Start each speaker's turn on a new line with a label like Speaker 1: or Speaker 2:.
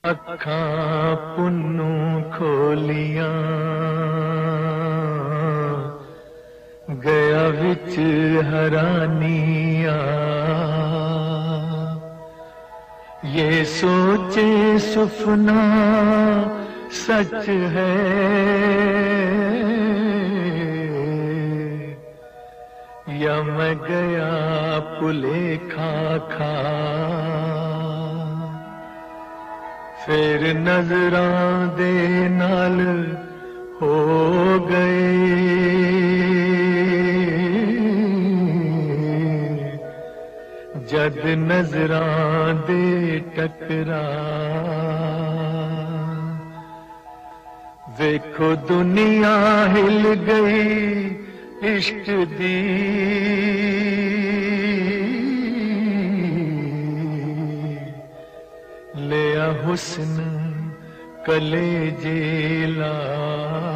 Speaker 1: अखां पुन्नू खोलियां गया विच हरानिया। ये सोचे सुफना सच है या मैं गया भुलेखा खा। फिर नजरां दे नाल हो गए जद नजरां दे टकरा। देखो दुनिया हिल गई इश्क दी लिया हुस्न कलेजे ला।